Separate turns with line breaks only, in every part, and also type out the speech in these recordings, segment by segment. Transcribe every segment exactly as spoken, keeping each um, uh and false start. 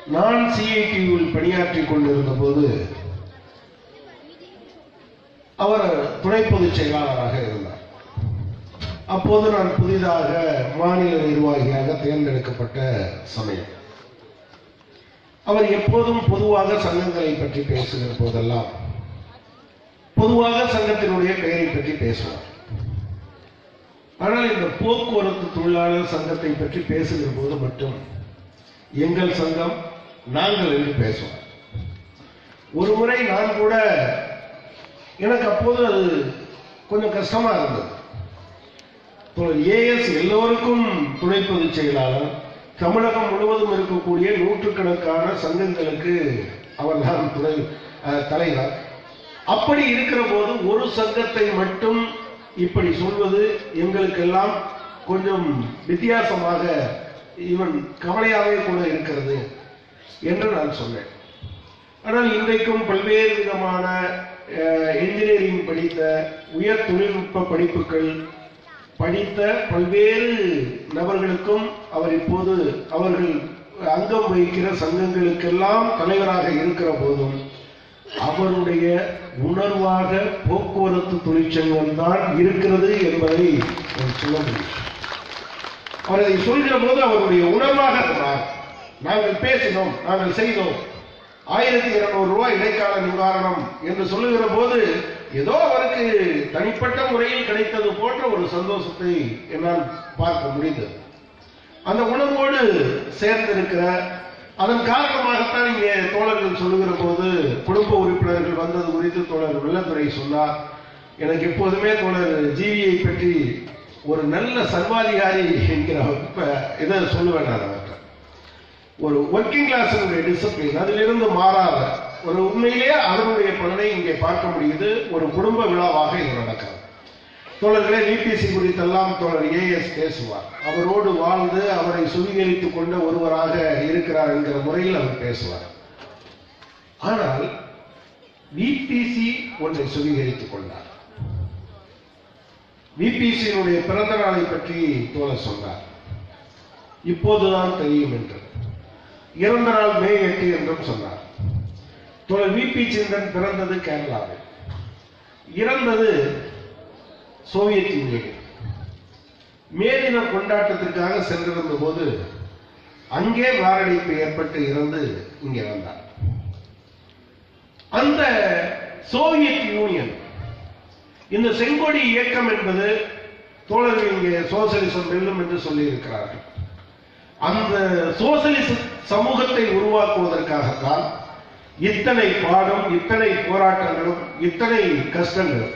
நான் சிஐடியில் பணியாற்றிக் கொண்டிருந்த போது அவர் துணை பொதுச் செயலாளராக இருந்தார். அப்போது நான் புதிதாக மாநில நிர்வாகியாக தேர்ந்தெடுக்கப்பட்ட சமயம். அவர் எப்போதும் பொதுவாக சங்கங்களை பற்றி பேசுகிற போதெல்லாம் பொதுவாக சங்கத்தினுடைய பெயரை பற்றி பேசுவார். ஆனால் இந்த போக்குவரத்து தொழிலாளர் சங்கத்தை பற்றி பேசுகிற போது மட்டும் எங்கள் சங்கம், நாங்கள் என்று பேசுவார். ஒரு முறை நான் கூட, எனக்கு அப்போது அது கொஞ்சம் கஷ்டமா இருந்தது. ஏஎஸ் எல்லோருக்கும் துணை பொதுச் செயலாளர், தமிழகம் முழுவதும் இருக்கக்கூடிய நூற்றுக்கணக்கான சங்கங்களுக்கு அவர் தான் துணை தலைவர். அப்படி இருக்கிற போது ஒரு சங்கத்தை மட்டும் இப்படி சொல்வது எங்களுக்கெல்லாம் கொஞ்சம் வித்தியாசமாக, இவன் கவலையாகவே கூட இருக்கிறது என்று நான் சொன்னேன். ஆனால் இன்றைக்கும் பல்வேறு விதமான என்ஜினியரிங் படித்த, உயர் தொழில்நுட்ப படிப்புகள் படித்த பல்வேறு நபர்களுக்கும் அவர் இப்போது அவர்கள் அங்கம் வகிக்கிற சங்கங்களுக்கெல்லாம் தலைவராக இருக்கிற போதும் அவருடைய உணர்வாக போக்குவரத்து தொழிற்சங்கம் தான் இருக்கிறது என்பதை சொல்ல முடியும். அவர் அதை சொல்கிற போது அவருடைய உணர்வாக இருந்தார். நாங்கள் பேசினோம், நாங்கள் செய்தோம், ஆயிரத்தி இருநூறு ரூபாய் இடைக்கால நிவாரணம் என்று சொல்லுகிற போது ஏதோ அவருக்கு தனிப்பட்ட முறையில் கிடைத்தது போன்ற ஒரு சந்தோஷத்தை என்னால் பார்க்க முடிந்தது. அந்த உணர்வோடு சேர்ந்திருக்கிற, அதன் காரணமாகத்தான் இங்கே தோழர்கள் சொல்லுகிற போது குடும்ப உறுப்பினர்கள் வந்தது குறித்து தோழர் வெள்ளத்துறை சொன்னார். எனக்கு எப்போதுமே தோழர் ஜிவியை பற்றி ஒரு நல்ல சர்வாதிகாரி என்கிற இதை சொல்லுவேன். அவர்கிட்ட ஒரு ஒர்க்கிங் கிளாஸினுடைய டிசிப்ளின், அதிலிருந்து மாறாத ஒரு உண்மையிலேயே அதனுடைய பலனை இங்கே பார்க்க முடியுது. ஒரு குடும்ப விழாவாக இது நடக்கிறது. தோழர்களே, விபிசி குறித்தெல்லாம் தோழர் ஏஎஸ் பேசுவார். அவரோடு வாழ்ந்து அவரை சுவீகரித்துக் கொண்ட ஒருவராக இருக்கிறார் என்கிற முறையில் அவர் பேசுவார். ஆனால் விபிசி ஒன்றை சுவீகரித்துக் கொண்டார். விபிசியினுடைய பிறந்த நாளை பற்றி தோழர் சொன்னார். இப்போதுதான் தெரியும் என்று. இறந்த நாள் மே எட்டு என்றும் சொன்னார். தோழர் விபி சிந்தன் பிறந்தது கேரளாவில், இறந்தது சோவியத் யூனியன். மே தின கொண்டாட்டத்திற்காக சென்றிருந்த போது அங்கே மாரடைப்பு ஏற்பட்டு இறந்து இங்கே வந்தார். அந்த சோவியத் யூனியன், இந்த செங்கொடி இயக்கம் என்பது தோழர்கள் இங்கே சோசலிசம் வெல்லும் என்று சொல்லி இருக்கிறார்கள். அந்த சோசலிச சமூகத்தை உருவாக்குவதற்காகத்தான் இத்தனை பாடம், இத்தனை போராட்டங்களும், இத்தனை கஷ்டங்களும்.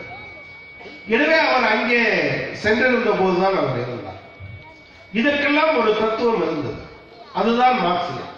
எனவே அவர் அங்கே சென்றிருந்த போதுதான் அவர் இருந்தார். இதற்கெல்லாம் ஒரு தத்துவம் இருந்தது, அதுதான் மார்க்சியம்.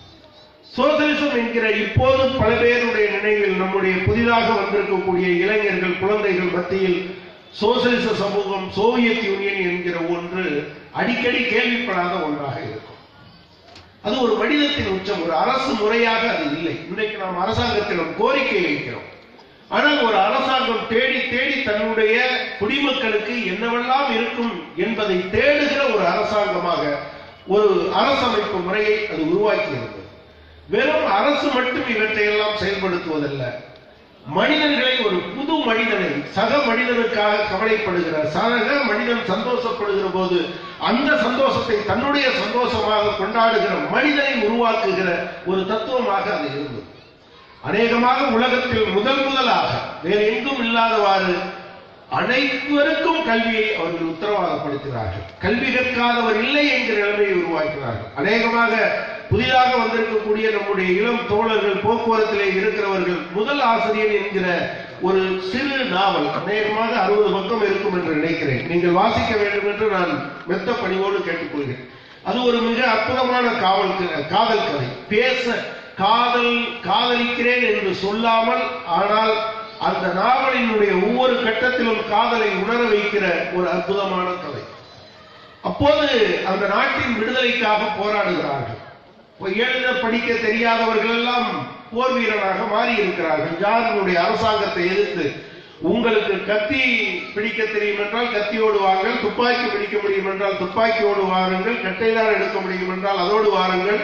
சோசலிசம் என்கிற இப்போது பல பேருடைய நினைவில், நம்முடைய புதிதாக வந்திருக்கக்கூடிய இளைஞர்கள், குழந்தைகள் மத்தியில் சோசலிச சமூகம், சோவியத் யூனியன் என்கிற ஒன்று அடிக்கடி கேள்விப்படாத ஒன்றாக இருக்கும். அது ஒரு மனிதத்தின் உச்சம், ஒரு அரசு முறையாக அது இல்லை. இன்றைக்கு நாம் அரசாங்கத்திடம் கோரிக்கை வைக்கிறோம். ஆனால் ஒரு அரசாங்கம் தேடி தேடி தன்னுடைய குடிமக்களுக்கு என்னவெல்லாம் இருக்கும் என்பதை தேடுகிற ஒரு அரசாங்கமாக ஒரு அரசமைப்பு முறையை அது உருவாக்கி இருந்தது. வெறும் அரசு மட்டும் இவற்றையெல்லாம் செயல்படுத்துவதல்ல, மனிதர்களை, ஒரு புது மனிதனை, சக மனிதனுக்காக கவலைப்படுகிற, சக மனிதன் சந்தோஷப்படுகிற போது அந்த சந்தோஷத்தை தன்னுடைய சந்தோஷமாக கொண்டாடுகிற மனிதனை உருவாக்குகிற ஒரு தத்துவமாக அது இருந்தது. அநேகமாக உலகத்தில் முதல் முதலாக வேறு எங்கும் இல்லாதவாறு அனைவருக்கும் கல்வியை அவர்கள் உத்தரவாதப்படுத்தினார்கள். கல்வி கற்காதவர் இல்லை என்கிற நிலைமையை உருவாக்கினார்கள். அநேகமாக புதிதாக வந்திருக்கக்கூடிய நம்முடைய இளம் தோழர்கள், போக்குவரத்திலே இருக்கிறவர்கள், முதல் ஆசிரியர் என்கிற ஒரு சிறு நாவல் அநேகமாக அறுபது பக்கம் இருக்கும் என்று நினைக்கிறேன். நீங்கள் வாசிக்க வேண்டும் என்று நான் மெத்த பணிவோடு கேட்டுக்கொள்கிறேன். அது ஒரு மிக அற்புதமான காவல் காதல் கதை. பேச காதல் காதலிக்கிறேன் என்று சொல்லாமல், ஆனால் அந்த நாவலினுடைய ஒவ்வொரு கட்டத்திலும் காதலை உணர வைக்கிற ஒரு அற்புதமான கதை. அப்போது அந்த நாட்டின் விடுதலைக்காக போராடுகிறார்கள். எழுத படிக்க தெரியாதவர்கள் எல்லாம் போர் வீரராக மாறி இருக்கிறார்கள். ஜாரினுடைய அரசாங்கத்தை எதிர்த்து, உங்களுக்கு கத்தி பிடிக்க தெரியும் என்றால் கத்தியோடு வாருங்கள், துப்பாக்கி பிடிக்க முடியும் என்றால் துப்பாக்கியோடு வாருங்கள், கட்டைதான் எடுக்க முடியும் என்றால் அதோடு வாருங்கள்,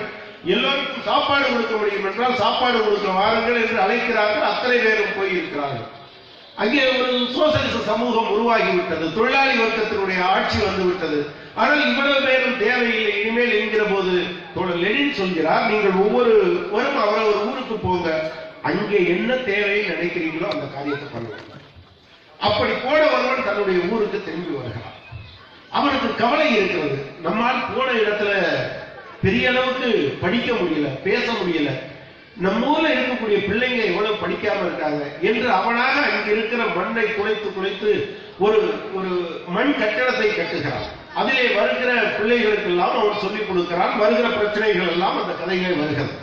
எல்லோருக்கும் சாப்பாடு கொடுக்க முடியும் என்றால் சாப்பாடு கொடுக்க வாருங்கள் என்று அழைக்கிறார்கள். அத்தனை பேரும் போயிருக்கிறார்கள். அங்கே ஒரு சோசலிச சமூகம் உருவாகிவிட்டது. தொழிலாளி வர்க்கத்தினுடைய ஆட்சி வந்துவிட்டது. ஆனால் இவ்வளவு பேரும் தேவையில்லை இனிமேல் என்கிற போது தோழர் லெனின் சொல்கிறார், நீங்கள் ஒவ்வொருவரும் அவரவர் ஊருக்கு போங்க, அங்கே என்ன தேவையை நினைக்கிறீங்களோ அந்த காரியத்தை பண்ணுவாங்க. அப்படி போன ஒருவன் தன்னுடைய ஊருக்கு திரும்பி வருகிறான். அவனுக்கு கவலை இருக்கிறது, நம்மால் போன இடத்துல பெரிய அளவுக்கு படிக்க முடியல, பேச முடியல, நம்ம ஊர்ல இருக்கக்கூடிய பிள்ளைங்க எவ்வளவு படிக்காம இருக்காங்க என்று அவனாக அங்கு இருக்கிற மண்ணை குலைத்து குலைத்து ஒரு ஒரு மண் கட்டடத்தை கட்டுகிறான். அதிலே வருகிற பிள்ளைகளுக்கு எல்லாம் அவன் சொல்லிக் கொடுக்கிறான். வருகிற பிரச்சனைகள் எல்லாம் அந்த கதைகள் வருகிறது.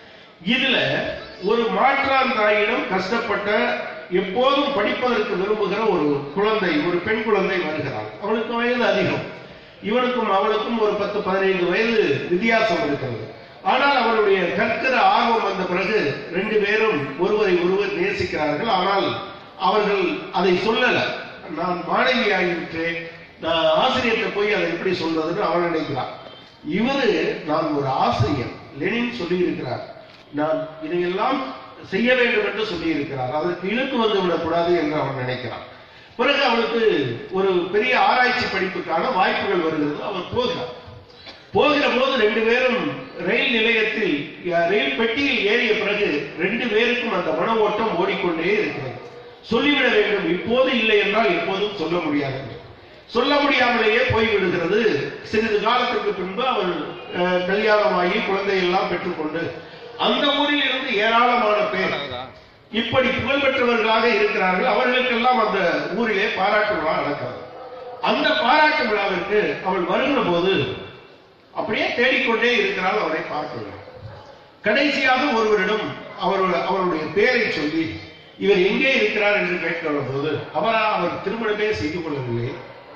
இதுல ஒரு மாற்றான் தாயிடம் கஷ்டப்பட்ட எப்போதும் படிப்பதற்கு விரும்புகிற ஒரு குழந்தை, ஒரு பெண் குழந்தை வருகிறாள். அவளுக்கு வயது அதிகம். இவனுக்கும் அவளுக்கும் ஒரு பத்து பதினைந்து வயது வித்தியாசம் இருக்கிறது. ஆனால் அவருடைய கற்கிற ஆர்வம் வந்த பிறகு ரெண்டு பேரும் ஒருவரை ஒருவர் நேசிக்கிறார்கள். ஆனால் அவர்கள் அதை சொல்லல. நான் மாணவி ஆகிவிட்டேன், நான் ஆசிரியர்கிட்ட போய் அதை எப்படி சொல்றதுன்னு அவன் நினைக்கிறான். இவரு நான் ஒரு ஆசிரியர், லெனின் சொல்லி இருக்கிறார், நான் இதையெல்லாம் செய்ய வேண்டும் என்று சொல்லி இருக்கிறார், அதற்கு இழுக்கு வந்து விடக்கூடாது என்று அவன் நினைக்கிறான். பிறகு அவனுக்கு ஒரு பெரிய ஆராய்ச்சி படிப்புக்கான வாய்ப்புகள் வருகிறது. அவன் போகிறான். போகிற போது ரெண்டு பேரும் ரயில் நிலையத்தில் ரயில் பெட்டியில் ஏறிய பிறகு ரெண்டு பேருக்கும் அந்த மன ஓட்டம் ஓடிக்கொண்டே இருக்கிறது. சொல்லிவிட வேண்டும், இப்போது இல்லை என்றால் எப்போதும் சொல்ல முடியாது. சொல்ல முடியாமலேயே போய்விடுகிறது. சிறிது காலத்துக்கு பின்பு அவள் கல்யாணமாகி குழந்தை எல்லாம் பெற்றுக்கொண்டு அந்த ஊரில் இருந்து ஏராளமான பேர் இப்படி புகழ்பெற்றவர்களாக இருக்கிறார்கள். அவர்களுக்கெல்லாம் அந்த ஊரிலே பாராட்டு விழா நடக்கிறது. அந்த பாராட்டு விழாவிற்கு அவள் வருகிற போது அப்படியே தேடிக்கொண்டே இருக்கிறாள், அவரை பார்க்கிறார். கடைசியாக ஒருவரிடம் அவருடைய அவருடைய பெயரை சொல்லி இவர் எங்கே இருக்கிறார் என்று கேட்கிற போது அவரா அவர் திருமணமே செய்து கொள்ளவில்லை,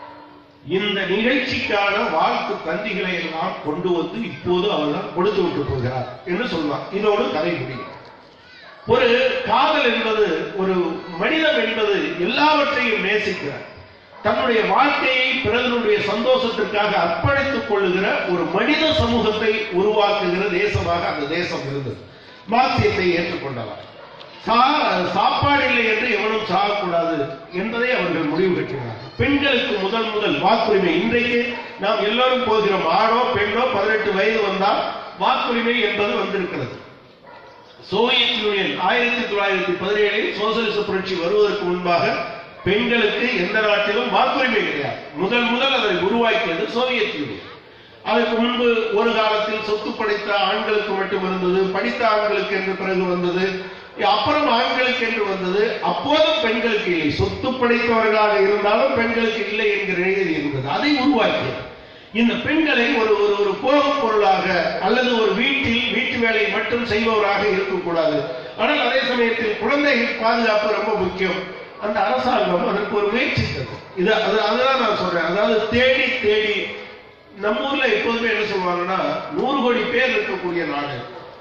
இந்த நிகழ்ச்சிக்கான வாழ்த்து தந்திகளை எல்லாம் கொண்டு வந்து இப்போது அவர்தான் கொடுத்து விட்டு போகிறார் என்று சொல்வார். இதோடு கதை முடியும். ஒரு காதல் என்பது, ஒரு மனிதன் என்பது எல்லாவற்றையும் நேசிக்கிறார். தன்னுடைய வாழ்க்கையை பிறருடைய சந்தோஷத்திற்காக அர்ப்பணித்துக் கொள்ளுகிற ஒரு மனித சமூகத்தை உருவாக்குகிற தேசமாக அந்த தேசம் இருந்தது. மார்க்சியத்தை ஏற்றுக்கொண்டவர். சாப்பாடு இல்லை என்று எவனும் சாகக்கூடாது என்பதை அவர்கள் முடிவு பெற்றினார். பெண்களுக்கு முதல் முதல் வாக்குரிமை. இன்றைக்கு நாம் எல்லோரும் போகிறோம், ஆணோ பெண்ணோ பதினெட்டு வயது வந்தால் வாக்குரிமை என்பது வந்திருக்கிறது. சோவியத் யூனியன் ஆயிரத்தி தொள்ளாயிரத்தி பதினேழில் சோசலிச புரட்சி வருவதற்கு முன்பாக பெண்களுக்கு எந்த நாட்டிலும் வாக்குரிமை கிடையாது. முதல் முதல் அதை உருவாக்கியது சோவியத் யூனியன். அதற்கு முன்பு ஒரு காலத்தில் சொத்து படைத்த ஆண்களுக்கு மட்டும் இருந்தது, படித்த ஆண்களுக்கு என்று பிறகு வந்தது, அப்புறம் ஆண்களுக்கு என்று வந்தது. அப்போதும் பெண்களுக்கு இல்லை, சொத்து படைத்தவர்களாக இருந்தாலும் பெண்களுக்கு இல்லை என்கிற நிலையில் இருந்தது. அதை உருவாக்கியது. இந்த பெண்களை ஒரு ஒரு போகப் பொருளாக அல்லது ஒரு வீட்டில் வீட்டு வேலை மட்டும் செய்பவராக இருக்கக்கூடாது. ஆனால் அதே சமயத்தில் குழந்தைகள் பாதுகாப்பு ரொம்ப முக்கியம். அந்த அரசாங்கம் அதற்கு ஒரு முயற்சித்தது. இது அதுதான் நான் சொல்றேன். அதாவது தேடி தேடி நம்ம ஊர்ல எப்போதுமே என்ன சொல்லுவாங்கன்னா, நூறு கோடி பேர் இருக்கக்கூடிய நாடு,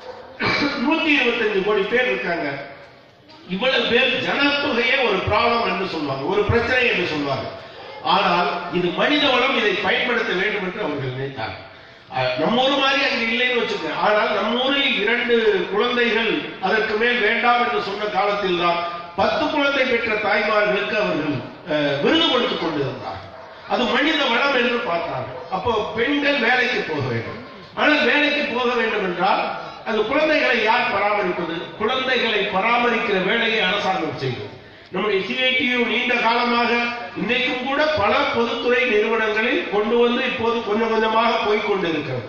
நூத்தி இருபத்தி அஞ்சு கோடி பேர் இருக்காங்க. இவ்வளவு பேர் ஜனத்தொகையே ஒரு ப்ராப்ளம் என்று சொல்லுவாங்க, ஒரு பிரச்சனை என்று சொல்லுவாங்க. ஆனால் இது மனித வளம், இதை பயன்படுத்த வேண்டும் என்று அவர்கள் நினைத்தார். நம்ம ஊர் மாதிரி அங்க இல்லைன்னு வச்சுக்க. ஆனால் நம்ம ஊரில் இரண்டு குழந்தைகள் அதற்கு மேல் வேண்டாம் என்று சொன்ன காலத்தில் தான் பத்து குழந்தை பெற்ற தாய்மார்களுக்கு அவர்கள் விருது கொடுத்துக் கொண்டிருந்தார். அது மனித வளம் என்று பார்த்தார்கள். அப்போ பெண்கள் வேலைக்கு போக வேண்டும். ஆனால் வேலைக்கு போக வேண்டும் என்றால் அந்த குழந்தைகளை யார் பராமரிப்பது? குழந்தைகளை பராமரிக்கிற வேலையை அரசாங்கம் செய்யும். நம்முடைய சிஐடியு நீண்ட காலமாக இன்றைக்கும் கூட பல பொதுத்துறை நிறுவனங்களில் கொண்டு வந்து இப்போது கொஞ்சம் கொஞ்சமாக போய்கொண்டிருக்கிறது.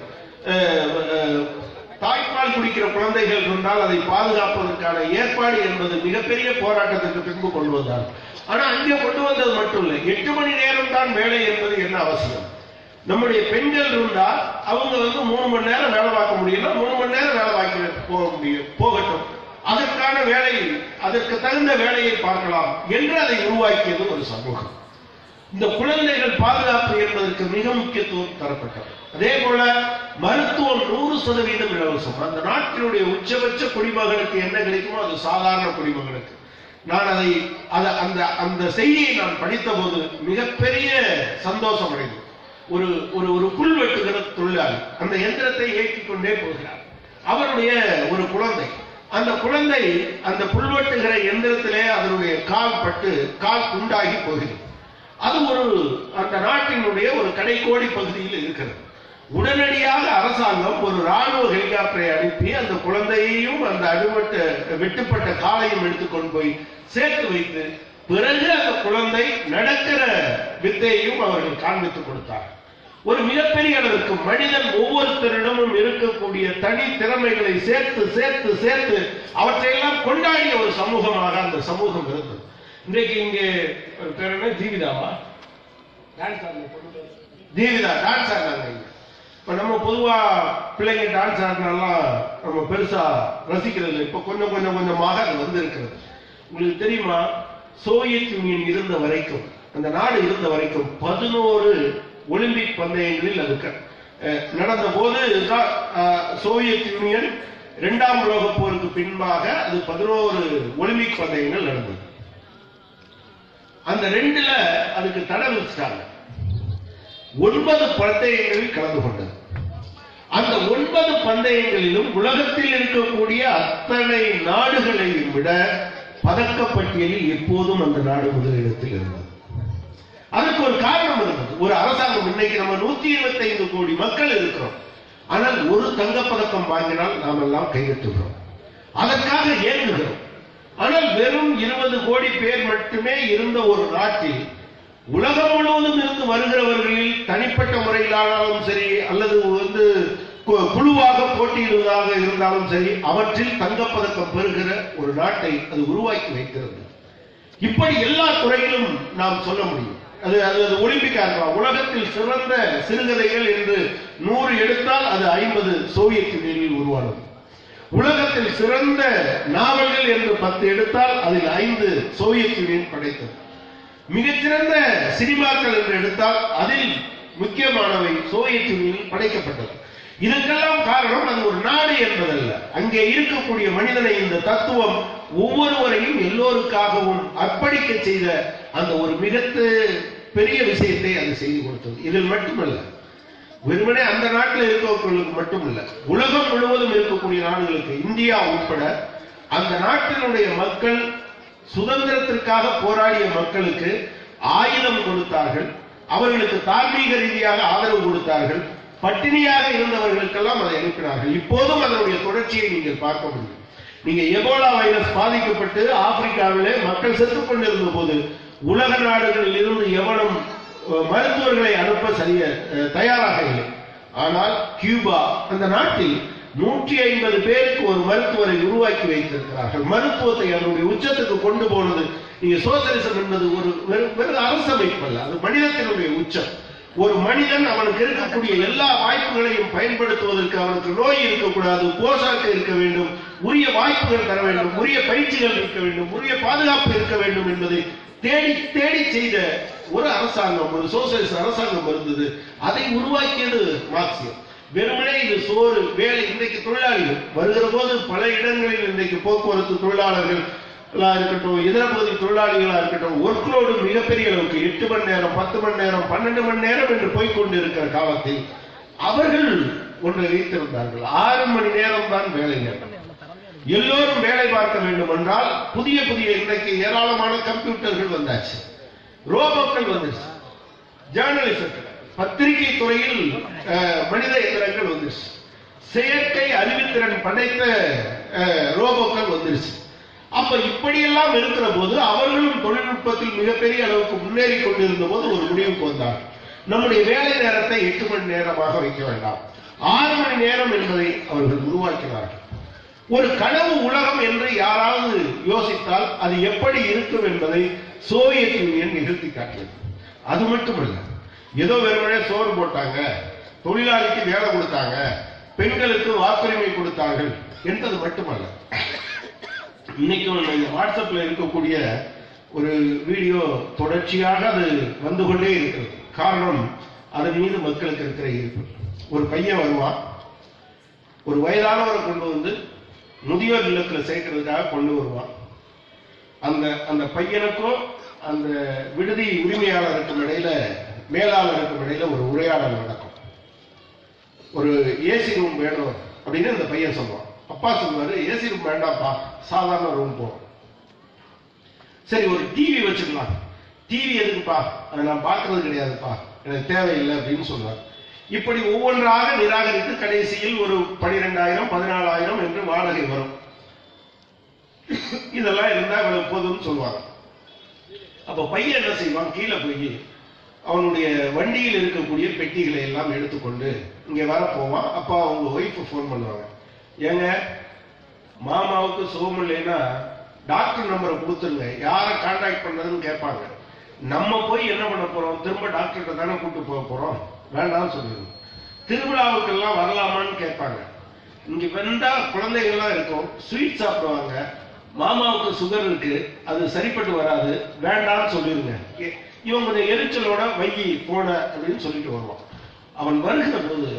தாய்ப்பால் குடிக்கிற குழந்தைகள் இருந்தால் அதை பாதுகாப்பதற்கான ஏற்பாடு என்பது மிகப்பெரிய போராட்டத்திற்கு பின்பு கொண்டு வந்தார். ஆனா அங்கே கொண்டு வந்தது மட்டும் இல்லை, எட்டு மணி நேரம் தான் வேலை என்பது என்ன அவசியம்? நம்முடைய பெண்கள் இருந்தால் அவங்க வந்து மூணு மணி நேரம் வேலை பார்க்க முடியல, மூணு மணி நேரம் வேலை பார்க்க போக முடியும், போகட்டும், அதற்கான வேலை, அதற்கு தகுந்த வேலையை பார்க்கலாம் என்று அதை உருவாக்கியது ஒரு சமூகம். இந்த குழந்தைகள் பாதுகாப்பு என்பதற்கு மிக முக்கியத்துவம் தரப்பட்டது. அதே போல மருத்துவம் நூறு சதவீதம் இலவசம். அந்த நாட்டினுடைய உச்சபட்ச குடிமகனுக்கு என்ன கிடைக்குமோ அது சாதாரண குடிமகனுக்கு. நான் அதை அந்த அந்த செய்தியை நான் படித்த போது மிகப்பெரிய சந்தோஷம் அடைந்தேன். ஒரு ஒரு புல் வெட்டுகிற தொழிலாளி அந்த எந்திரத்தை இயக்கிக் கொண்டே போகிறார். அவருடைய ஒரு குழந்தை. அந்த குழந்தை அந்த புல்வெட்டுகிற எந்திரத்திலே அதனுடைய கால் பட்டு கால் குண்டாகி போகிறது. அது ஒரு அந்த நாட்டினுடைய ஒரு கடைக்கோடி பகுதியில் இருக்கிறது. உடனடியாக அரசாங்கம் ஒரு ராணுவ ஹெலிகாப்டரை அனுப்பி அந்த குழந்தையையும் அந்த அடிபட்ட வெட்டுப்பட்ட காலையும் எடுத்துக்கொண்டு போய் சேர்த்து வைத்து பிறகு அந்த குழந்தை நடக்கிற வித்தையையும் அவர்கள் காண்பித்துக் கொடுத்தார். ஒரு மிகப்பெரிய அளவிற்கு மனிதன் ஒவ்வொருத்தரிடமும் இருக்கக்கூடிய தனி திறமைகளை சேர்த்து சேர்த்து சேர்த்து அவற்றையெல்லாம் கொண்டாடிய ஒரு சமூகமாக அந்த சமூகம் இருந்தது. இன்றைக்கு இங்கே பேர் என்ன, ஜீவிதாவா ஜீவிதா டான்ஸ் ஆடினாங்க. இப்ப நம்ம பொதுவா பிள்ளைங்க டான்ஸ் ஆடினாலாம் நம்ம பெருசா ரசிக்கிறது. இப்ப கொஞ்சம் கொஞ்சம் கொஞ்சமாக அது வந்து இருக்கிறது. உங்களுக்கு தெரியுமா, சோவியத் யூனியன் இருந்த வரைக்கும், அந்த நாடு இருந்த வரைக்கும் பதினோரு ஒலிம்பிக் பந்தயங்களில் அது நடந்த போது சோவியத் யூனியன் இரண்டாம் உலக போருக்கு பின்பாக அது பதினோரு ஒலிம்பிக் பந்தயங்கள் நடந்தது. அந்த ரெண்டுல அதுக்கு தடை விதிச்சிட்டாங்க. ஒன்பது பந்தயங்களில் கலந்து கொண்டது. அந்த ஒன்பது பந்தயங்களிலும் உலகத்தில் இருக்கக்கூடிய அத்தனை நாடுகளையும் விட பதக்கப்பட்டியலில் எப்போதும் அந்த நாடு முதலிடத்தில் இருந்தது. அதுக்கு ஒரு காரணம் இருந்தது. ஒரு அரசாங்கம், இன்னைக்கு நம்ம நூத்தி இருபத்தி ஐந்து கோடி மக்கள் இருக்கிறோம். ஆனால் ஒரு தங்கப்பதக்கம் வாங்கினால் நாம் எல்லாம் கையெழுத்துகிறோம், அதற்காக ஏங்குகிறோம். ஆனால் வெறும் இருபது கோடி பேர் மட்டுமே இருந்த ஒரு நாட்டில் உலகம் முழுவதும் இருந்து வருகிறவர்களில் தனிப்பட்ட முறையிலானாலும் சரி அல்லது வந்து குழுவாக போட்டியிடுவதாக இருந்தாலும் சரி, அவற்றில் தங்கப்பதக்கம் பெறுகிற ஒரு நாட்டை அது உருவாக்கி வைக்கிறது. இப்படி எல்லா துறையிலும் நாம் சொல்ல முடியும். அது அது ஒலிம்பிக்கா இருக்கலாம். உலகத்தில் சிறந்த சிறுகதைகள் என்று நூறு எடுத்தால் அது ஐம்பது சோவியத் யூனியனில் உருவானது. உலகத்தில் சிறந்த நாவல்கள் என்று பத்து எடுத்தால் அதில் ஐந்து சோவியத் யூனியன் படைத்தது. மிகச்சிறந்த சினிமாக்கள் என்று எடுத்தால் அதில் முக்கியமானவை சோவியத் யூனியனில் படைக்கப்பட்டது. இதற்கெல்லாம் காரணம் அது ஒரு நாடு என்பதல்ல, அங்கே இருக்கக்கூடிய மனிதனை இந்த தத்துவம் ஒவ்வொருவரையும் எல்லோருக்காகவும் அர்ப்பணிக்க செய்த அந்த ஒரு மிக பெரிய விஷயத்தை அது செய்து கொடுத்தது. இதில் மட்டுமல்ல, வெறுமனே அந்த நாட்டில் இருக்கவர்களுக்கு மட்டுமல்ல, உலகம் முழுவதும் இருக்கக்கூடிய நாடுகளுக்கு, இந்தியா உட்பட அந்த நாட்டினுடைய மக்கள் சுதந்திரத்திற்காக போராடிய மக்களுக்கு ஆயுதம் கொடுத்தார்கள், அவர்களுக்கு தார்மீக ரீதியாக ஆதரவு கொடுத்தார்கள், பட்டினியாக இருந்தவர்களுக்கெல்லாம் அதை அனுப்பினார்கள். இப்போதும் அதனுடைய தொடர்ச்சியை நீங்கள் பார்க்க முடியும். நீங்க எபோலா வைரஸ் பாதிக்கப்பட்டு ஆப்பிரிக்காவிலே மக்கள் செத்துக் கொண்டிருந்த போது உலக நாடுகளில் இருந்து எவனும் மருத்துவர்களை அனுப்ப சரிய தயாராக இல்லை. ஆனால் கியூபா அந்த நாட்டில் நூற்றி ஐம்பது பேருக்கு ஒரு மருத்துவரை உருவாக்கி வைத்திருக்கிறார்கள். மருத்துவத்தை அதனுடைய உச்சத்துக்கு கொண்டு போனது. நீங்க சோசியலிசம் என்பது ஒரு வெறும் அரசமைப்பு அல்ல, அது மனிதத்தினுடைய உச்சம். ஒரு மனிதன் அவனுக்கு இருக்கக்கூடிய எல்லா வாய்ப்புகளையும் பயன்படுத்துவதற்கு அவனுக்கு நோய் இருக்கக்கூடாது, போஷாக்கு இருக்க வேண்டும், உரிய வாய்ப்புகள் தர வேண்டும், உரிய பயிற்சிகள் இருக்க வேண்டும், உரிய பாதுகாப்பு இருக்க வேண்டும் என்பதை தேடி தேடி செய்த ஒரு அரசாங்கம், ஒரு சோசியலிச அரசாங்கம் இருந்தது. அதை உருவாக்கியது மார்க்சியம். வெறுமனே இது சோறு வேலை. இன்றைக்கு தொழிலாளிகள் வருகிற போது பல இடங்களில் இன்றைக்கு போக்குவரத்து தொழிலாளர்கள் இருக்கட்டும், இதர பகுதி தொழிலாளிகளா இருக்கட்டும், ஒர்க் லோடு மிகப்பெரிய அளவுக்கு எட்டு மணி நேரம், பத்து மணி நேரம், பன்னெண்டு மணி நேரம் என்று போய்கொண்டு இருக்கிற காலத்தில் அவர்கள் ஒன்றை வைத்திருந்தார்கள். ஆறு மணி நேரம் தான் வேலை நேரம். எல்லோரும் வேலை பார்க்க வேண்டும் என்றால் புதிய புதிய இன்றைக்கு ஏராளமான கம்ப்யூட்டர்கள் வந்தாச்சு, ரோபோக்கள் வந்துச்சு, ஜேர்னலிசம் பத்திரிகை துறையில் மனித இயந்திரங்கள் வந்துருச்சு, செயற்கை அறிவுத்திறன் படைத்த ரோபோக்கள் வந்துருச்சு. அப்ப இப்படியெல்லாம் இருக்கிற போது அவர்களும் தொழில்நுட்பத்தில் மிகப்பெரிய அளவுக்கு முன்னேறி கொண்டிருந்த போது ஒரு முடிவுக்கு வந்தார். நம்முடைய வேலை நேரத்தை எட்டு மணி நேரமாக வைக்க வேண்டாம், ஆறு மணி நேரம் என்பதை அவர்கள் உருவாக்கினார்கள். ஒரு கனவு உலகம் என்று யாராவது யோசித்தால் அது எப்படி இருக்கும் என்பதை சோவியத் யூனியன் நிகழ்த்தி காட்டியது. அது மட்டுமல்ல, ஏதோ வெறுமனே சோறு போட்டாங்க, தொழிலாளிக்கு வேலை கொடுத்தாங்க, பெண்களுக்கு வாக்குரிமை கொடுத்தார்கள் என்பது மட்டுமல்ல. இன்னைக்கு வாட்ஸ்அப்ல இருக்கக்கூடிய ஒரு வீடியோ தொடர்ச்சியாக அது வந்து கொண்டே இருக்கிறது. காரணம், அதன் மீது மக்களுக்கு இருக்கிற ஈர்ப்பு. ஒரு பையன் வருவான், ஒரு வயதானவரை கொண்டு வந்து முதியோர் இல்லத்தில் சேர்க்கிறதுக்காக கொண்டு வருவான். அந்த அந்த பையனுக்கும் அந்த விடுதி உரிமையாளருக்கும் இடையில, மேலாளருக்கும் இடையில ஒரு உரையாடல் நடக்கும். ஒரு ஏசி ரூம் வேணும் அப்படின்னு அந்த பையன் சொல்லுவான். அப்பா சொல்லுவாரு, ஏசி ரூம் வேண்டாம்ப்பா, சாதாரண ரூம் போகும். சரி, ஒரு டிவி வச்சுக்கலாம். டிவி எதுக்குப்பா, அதை நான் பார்க்கறது கிடையாதுப்பா, எனக்கு தேவையில்லை அப்படின்னு சொல்லுவார். இப்படி ஒவ்வொன்றாக நிராகரித்து கடைசியில் ஒரு பனிரெண்டாயிரம் பதினாலாயிரம் என்று வாடகை வரும். இதெல்லாம் இருந்தா இவ்வளவு போதும்னு சொல்லுவாங்க. அப்ப பையன் என்ன செய்வான், கீழே போய் அவனுடைய வண்டியில் இருக்கக்கூடிய பெட்டிகளை எல்லாம் எடுத்துக்கொண்டு இங்க வர போவான். அப்பா அவங்க ஒய்ஃப் போன் பண்ணுவாங்க, ஏங்க மாமாவுக்கு சுகம் இல்லைன்னா டாக்டர் நம்பரை கொடுத்துருங்க, யாரை கான்டாக்ட் பண்றதுன்னு கேட்பாங்க. நம்ம போய் என்ன பண்ண போறோம், திரும்ப டாக்டர்கிட்ட தானே கூட்டு போக போறோம், வேண்டாம்னு சொல்லிடுவோம். திருவிழாவுக்கு எல்லாம் வரலாமான்னு கேட்பாங்க. இங்க வந்தா குழந்தைகள்லாம் இருக்கும், ஸ்வீட் சாப்பிடுவாங்க, மாமாவுக்கு சுகர் இருக்கு, அது சரிப்பட்டு வராது, வேண்டாம்னு சொல்லிருங்க. இவன் கொஞ்சம் எரிச்சலோட வைகி போன அப்படின்னு சொல்லிட்டு வருவான். அவன் வருகிற போது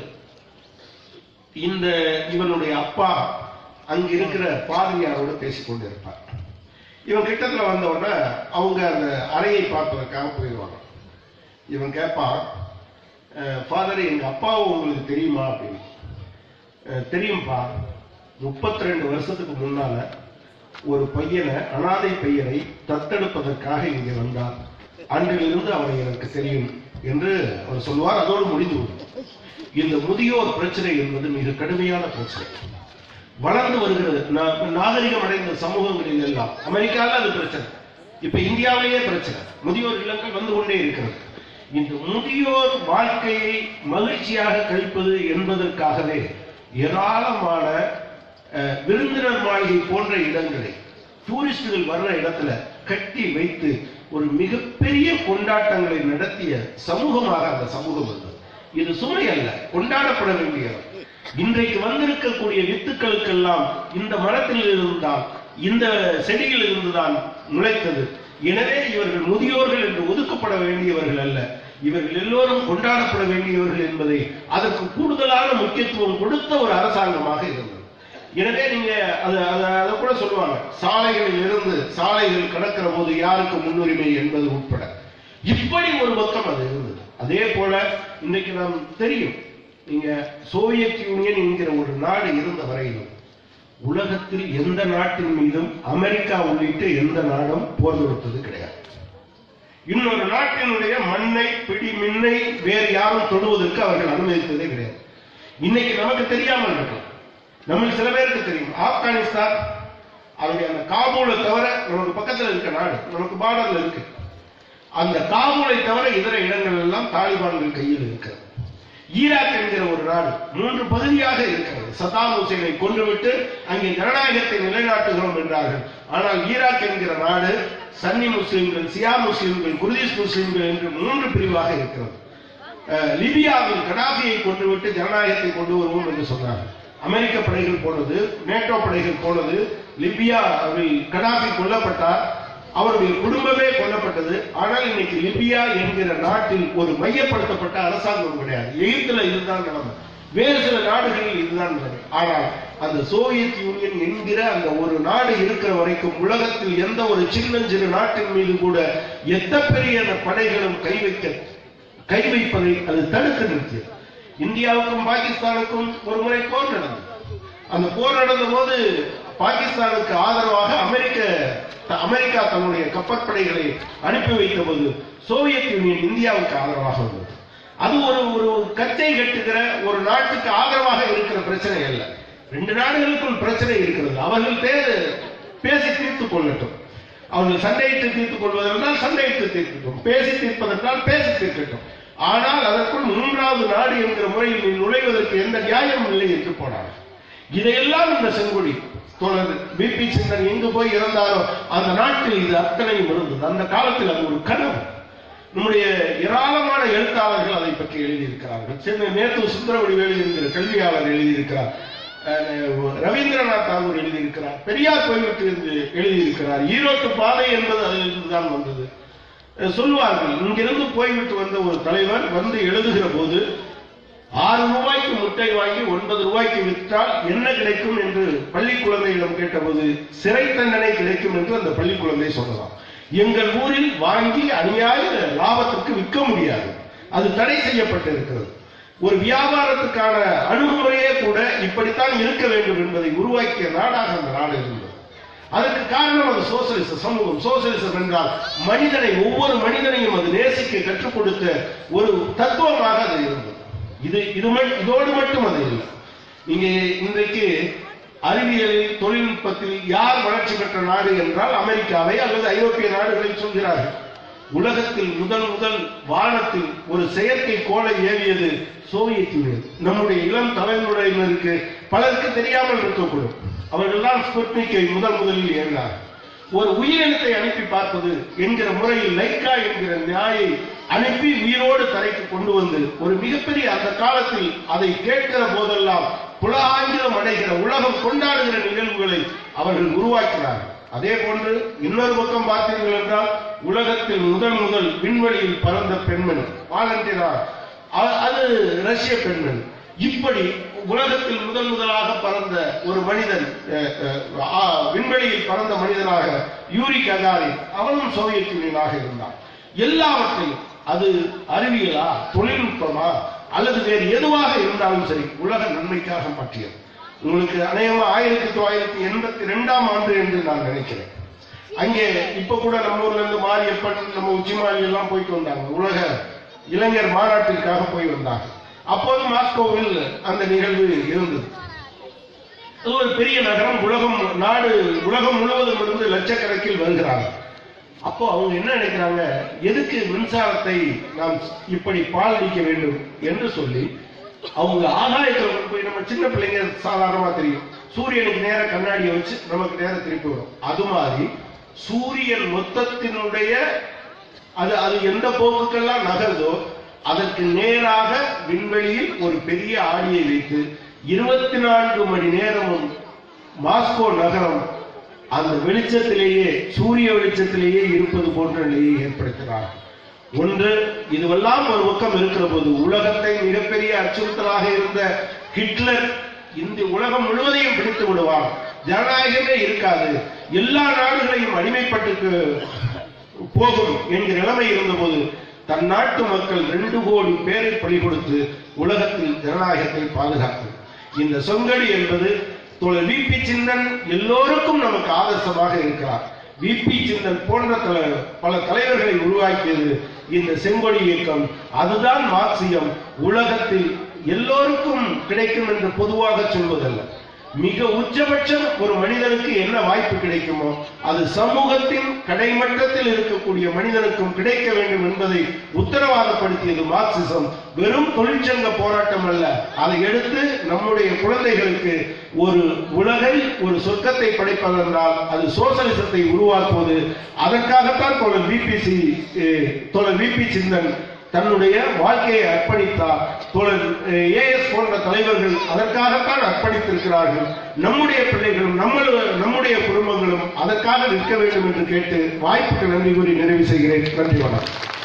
இந்த இவனுடைய அப்பா அங்க இருக்கிற பாதிரியாரோட பேசிக்கொண்டு இருப்பார். இவன் கிட்டத்துல வந்த உடனே அவங்க அந்த அறையை பார்ப்பதற்காக போயிடுவாங்க. இவன் கேட்பான், ஃபாதர் எங்க அப்பாவும் உங்களுக்கு தெரியுமா அப்படின்னு. தெரியும்பா, முப்பத்தி ரெண்டு வருஷத்துக்கு முன்னால ஒரு பையனை, அனாதை பையனை தத்தெடுப்பதற்காக இங்கே வந்தார், அன்றிலிருந்து அவனை எனக்கு தெரியும் என்று அவர் சொல்வார். அதோடு முடிந்து இந்த முதியோர் பிரச்சனை என்பது மிக கடுமையான பிரச்சனை. வளர்ந்து வருகிறது நாகரிகம் அடைந்த சமூகங்களில் எல்லாம், அமெரிக்காவில் அது பிரச்சனை, இப்ப இந்தியாவிலேயே பிரச்சனை, முதியோர் இல்லங்கள் வந்து கொண்டே இருக்கிறது. இந்த முதியோர் வாழ்க்கையை மகிழ்ச்சியாக கழிப்பது என்பதற்காகவே ஏராளமான விருந்தினர் மாளிகை போன்ற இடங்களை டூரிஸ்டுகள் வர்ற இடத்துல கட்டி வைத்து ஒரு மிகப்பெரிய கொண்டாட்டங்களை நடத்திய சமூகமாக அந்த சமூகம் இருந்தது. இது சுமை அல்ல, கொண்டாடப்பட வேண்டியது. இன்றைக்கு வந்திருக்கக்கூடிய வித்துக்களுக்கெல்லாம் இந்த மரத்தில் இருந்தால், இந்த செடியில் இருந்துதான் நுழைத்தது. எனவே இவர்கள் முதியோர்கள் என்று ஒதுக்கப்பட வேண்டியவர்கள் அல்ல, இவர்கள் எல்லோரும் கொண்டாடப்பட வேண்டியவர்கள் என்பதை அதற்கு கூடுதலான முக்கியத்துவம் கொடுத்த ஒரு அரசாங்கமாக இருந்தது. எனவே நீங்க அதை கூட சொல்லுவாங்க, சாலைகளில் இருந்து சாலைகள் கடக்கிற போது யாருக்கு முன்னுரிமை என்பது உட்பட இப்படி ஒரு பக்கம் அது இருந்தது. அதே போல இன்னைக்கு நாம் தெரியும், நீங்க சோவியத் யூனியன் என்கிற ஒரு நாடு இருந்த வரையிலும் உலகத்தில் எந்த நாட்டின் மீதும் அமெரிக்கா உள்ளிட்ட எந்த நாடும் போர் தொடுத்தது கிடையாது. இன்னொரு நாட்டினுடைய மண்ணை பிடி மின்னை வேறு யாரும் தொடுவதற்கு அவர்கள் அனுமதித்ததே கிடையாது. இன்னைக்கு நமக்கு தெரியாமல் இருக்கும், நம்ம சில பேருக்கு தெரியும். ஆப்கானிஸ்தான் அவருடைய அந்த காபூலை தவிர நமக்கு பக்கத்தில் இருக்க நாடு, நமக்கு பார்டர்ல இருக்கு. அந்த காபூலை தவிர இதர இடங்கள் எல்லாம் தாலிபான்கள் கையில் இருக்கிறது. ஈராக் என்கிற ஒரு நாடு மூன்று பகுதியாக இருக்கிறது. சதாம் ஹுசைனை கொன்றுவிட்டு அங்கே ஜனநாயகத்தை நிலைநாட்டுகிறோம் என்றார்கள். ஆனால் ஈராக் என்கிற நாடு சன்னி முஸ்லிம்கள், சியா முஸ்லிம்கள், குர்திஷ் முஸ்லிம்கள் என்று மூன்று பிரிவாக இருக்கிறது. லிபியாவில் கடாபியை கொன்றுவிட்டு ஜனநாயகத்தை கொண்டு வருவோம் என்று சொன்னார்கள். அமெரிக்க படைகள் போனது, நேட்டோ படைகள் போனது. லிபியாவில் கடாபி கொல்லப்பட்டார், அவருடைய குடும்பமே கொல்லப்பட்டது. ஆனால் இன்னைக்கு லிபியா என்கிற நாட்டில் ஒரு மையப்படுத்தப்பட்ட அரசாங்கம் கிடையாது. எகிப்துல இதுதான் நிலைமை, வேறு சில நாடுகளில் இதுதான் நிலைமை. ஆனால் அந்த சோவியத் யூனியன் என்கிற அந்த ஒரு நாடு இருக்கிற வரைக்கும் உலகத்தில் எந்த ஒரு சின்னஞ்சிறு நாட்டின் மீது கூட எத்த பெரிய படைகளும் கை வைக்க கை வைப்பதை அது தடுத்து நிறுத்தியது. இந்தியாவுக்கும் பாகிஸ்தானுக்கும் ஒரு முறை போர் நடந்தது. அந்த போர் நடந்த போது பாகிஸ்தானுக்கு ஆதரவாக அமெரிக்க அமெரிக்கா தன்னுடைய கப்பற்படைகளை அனுப்பி வைத்த போது சோவியத் யூனியன் இந்தியாவுக்கு ஆதரவாக வந்தது. அது ஒரு ஒரு கச்சை கட்டுகிற ஒரு நாட்டுக்கு ஆதரவாக இருக்கிற பிரச்சனை அல்ல. ரெண்டு நாடுகளுக்குள் பிரச்சனை இருக்கிறது, அவர்கள் பேசி தீர்த்துக் கொள்ளட்டும். அவர்கள் சண்டையிட்டு தீர்த்துக் கொள்வதென்றால் சண்டையிட்டு தீர்க்கட்டும், பேசி தீர்ப்பதென்றால் பேசி தீர்க்கட்டும். ஆனால் அதற்குள் மூன்றாவது நாடு என்கிற முறையில் நீ நுழைவதற்கு எந்த நியாயம் இல்லை என்று போனார். இதையெல்லாம் இந்த செங்கொடி தோழர் பி பி சிந்தன் எங்கு போய் இருந்தாலும் அந்த நாட்டில் இது அத்தனையும் இருந்தது. அந்த காலத்தில் அது ஒரு கனவு. நம்முடைய ஏராளமான எழுத்தாளர்கள் அதை பற்றி எழுதியிருக்கிறார்கள். சென்னை நேத்து சுந்தரவடிவேலு என்கிற கல்வியாளர் எழுதியிருக்கிறார், ரவீந்திரநாத் தாகூர் எழுதியிருக்கிறார், பெரியார் கோயிலுக்கு என்று எழுதியிருக்கிறார். ஈரோட்டு பாதை என்பது அதிலிருந்துதான் வந்தது. சொல்வார்கள், இங்கிருந்து போய்விட்டு வந்த ஒரு தலைவர் வந்து எழுதுகிற போது ஆறு ரூபாய்க்கு முட்டை வாங்கி ஒன்பது ரூபாய்க்கு விற்றால் என்ன கிடைக்கும் என்று பள்ளி குழந்தையிடம் கேட்டபோது சிறை தண்டனை கிடைக்கும் என்று அந்த பள்ளி குழந்தை சொல்லலாம். எங்கள் ஊரில் வாங்கி அநியாய லாபத்திற்கு விற்க முடியாது, அது தடை செய்யப்பட்டிருக்கிறது. ஒரு வியாபாரத்துக்கான அணுகுமுறையே கூட இப்படித்தான் இருக்க வேண்டும் என்பதை உருவாக்கிய நாடாக அந்த நாடு இருந்தது. அதற்கு காரணம் அது சோசலிச சமூகம். சோசலிசம் என்றால் மனிதனை, ஒவ்வொரு மனிதனையும் அது நேசிக்க கற்றுக் கொடுத்த ஒரு தத்துவமாக அது இருந்தது. இது இது இதோடு மட்டும் அது இல்லை. நீங்க இன்றைக்கு அறிவியலில், தொழில்நுட்பத்தில் யார் வளர்ச்சி பெற்ற நாடு என்றால் அமெரிக்காவை அல்லது ஐரோப்பிய நாடுகளை சொல்கிறார்கள். உலகத்தில் முதல் முதல் வானத்தில் ஒரு செயற்கை கோளை ஏவியது சோவியத் யூனியன். நம்முடைய இளம் தலைமுறையினருக்கு பலருக்கு தெரியாமல் இருக்கக்கூடும். அவர்கள் தான் ஸ்புட்னிக்கை முதல் முதலில் ஏறினார். ஒரு உயிரினத்தை அனுப்பி பார்ப்பது என்கிற முறையில் லைக்கா என்கிற நாயை அனுப்பி உயிரோடு தரைக்கு கொண்டு வந்து ஒரு மிகப்பெரிய, அந்த காலத்தில் அதை கேட்கிற போதெல்லாம் புலகாங்கிலம் அடைகிற, உலகம் கொண்டாடுகிற நிகழ்வுகளை அவர்கள் உருவாக்கினார்கள். அதே போன்று இன்னொரு பக்கம் பார்த்தீர்கள் என்றால் உலகத்தில் முதல் முதல் விண்வெளியில் பறந்த பெண்மணி வாலண்டினா, அது ரஷ்ய பெண்மணி. இப்படி உலகத்தில் முதல் முதலாக பறந்த ஒரு மனிதன், விண்வெளியில் பறந்த மனிதனாக யூரி ககாரின், அவனும் சோவியத் யூனியனாக இருந்தான். எல்லாவற்றையும், அது அறிவியலா, தொழில்நுட்பமா அல்லது வேறு எதுவாக இருந்தாலும் சரி, உலக நன்மைக்காக மாற்றியது. உங்களுக்கு அநேகமா ஆயிரத்தி தொள்ளாயிரத்தி எண்பத்தி ரெண்டாம் ஆண்டு என்று நான் நினைக்கிறேன். அங்கே இப்ப கூட நம்ம ஊர்ல இருந்து மாரியப்பன், நம்ம உச்சிமாலி எல்லாம் போயிட்டு வந்தாங்க. உலக இளைஞர் மாநாட்டிற்காக போய் வந்தாங்க. அப்போது மாஸ்கோவில் அந்த நிகழ்வு இருந்தது. அது ஒரு பெரிய நகரம், உலகம் நாடு உலகம் முழுவதும் இருந்து லட்சக்கணக்கில் வருகிறாங்க. அப்போ அவங்க என்ன நினைக்கிறாங்க, எதுக்கு மின்சாரத்தை நாம் இப்படி பாலடிக்க வேண்டும் என்று சொல்லி அவங்க ஆகாயத்தில் போய், நம்ம சின்ன பிள்ளைங்க சாதாரணமா தெரியும், சூரியனுக்கு நேர கண்ணாடியை வச்சு நமக்கு நேரம் திருப்பி வரும். அது மாதிரி சூரியன் மொத்தத்தினுடைய அது அது எந்த போக்குக்கெல்லாம் நகர்தோ அதற்கு நேராக விண்வெளியில் ஒரு பெரிய ஆடியை வைத்து இருபத்தி நான்கு மணி நேரமும் மாஸ்கோ நகரம் அந்த வெளிச்சத்திலேயே, சூரிய வெளிச்சத்திலேயே இருப்பது போன்ற நிலையை ஏற்படுத்தினார். ஒன்று, இதுவெல்லாம் ஒரு பக்கம் இருக்கிற போது உலகத்தை மிகப்பெரிய அச்சுறுத்தலாக இருந்த ஹிட்லர் இந்த உலகம் முழுவதையும் பிடித்து விடுவார், ஜனநாயகமே இருக்காது, எல்லா நாடுகளையும் அடிமைப்பட்டு போகும் என்கிற நிலைமை இருந்தபோது தன் நாட்டு மக்கள் ரெண்டு கோடி பேரை பலி கொடுத்து உலகத்தில் ஜனநாயகத்தை பாதுகாக்கும். இந்த சொங்கடி என்பது தோழர் வி பி சிந்தன் எல்லோருக்கும் நமக்கு ஆதர்சமாக இருக்கிறார். வி பி சிந்தன் போன்ற பல தலைவர்களை உருவாக்கியது இந்த செங்கொடி இயக்கம். அதுதான் மார்க்சியம். உலகத்தில் எல்லோருக்கும் கிடைக்கும் என்று பொதுவாக சொல்வதல்ல. மிக உச்சபட்சம் ஒரு மனிதனுக்கு என்ன வாய்ப்பு கிடைக்குமோ அது சமூகத்தின் கடைமட்டத்தில் இருக்கக்கூடிய மனிதனுக்கும் கிடைக்க வேண்டும் என்பதை உத்தரவாதப்படுத்தியது மார்க்சிசம். வெறும் தொழிற்சங்க போராட்டம் அல்ல, அதை எடுத்து நம்முடைய குழந்தைகளுக்கு ஒரு உலகை, ஒரு சொர்க்கத்தை படைப்பதென்றால் அது சோசலிசத்தை உருவாக்குவது. அதற்காகத்தான் தோழர் விபிசி தோழர் வி பி சிந்தன் தன்னுடைய வாழ்க்கையை அர்ப்பணித்தார். தோழர் ஏஎஸ் போன்ற தலைவர்கள் அதற்காகத்தான் அர்ப்பணித்திருக்கிறார்கள். நம்முடைய பிள்ளைகளும் நம்முடைய குடும்பங்களும் அதற்காக நிற்க வேண்டும் என்று கேட்டு வாய்ப்புக்கு நன்றி கூறி நிறைவு செய்கிறேன். நன்றி, வணக்கம்.